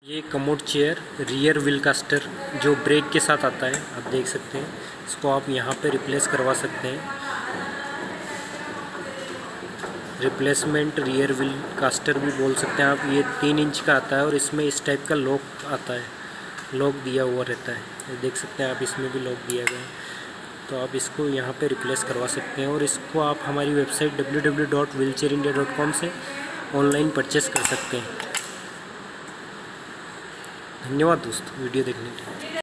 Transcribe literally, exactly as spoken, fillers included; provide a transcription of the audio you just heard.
ये commode chair rear wheel caster जो brake के साथ आता है, आप देख सकते हैं। इसको आप यहाँ पे रिप्लेस करवा सकते हैं। रिप्लेसमेंट रियर व्हील कास्टर भी बोल सकते हैं आप। ये तीन इंच का आता है और इसमें इस टाइप का लॉक आता है, लॉक दिया हुआ रहता है। ये देख सकते हैं आप, इसमें भी लॉक दिया गया है। तो आप इसको यहाँ पे रिप्लेस करवा सकते हैं और इसको आप हमारी website W W W dot wheelchair India dot com से ऑनलाइन परचेस कर सकते हैं। धन्यवाद दोस्तों वीडियो देखने के लिए।